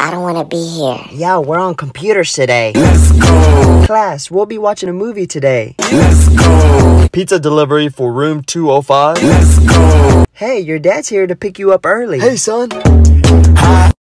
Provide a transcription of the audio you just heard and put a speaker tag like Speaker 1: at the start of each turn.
Speaker 1: I don't want to be here.
Speaker 2: Yeah, we're on computers today.
Speaker 3: Let's go.
Speaker 2: Class, we'll be watching a movie today.
Speaker 3: Let's go.
Speaker 4: Pizza delivery for room 205.
Speaker 3: Let's go.
Speaker 2: Hey, your dad's here to pick you up early.
Speaker 4: Hey, son.
Speaker 3: Hi.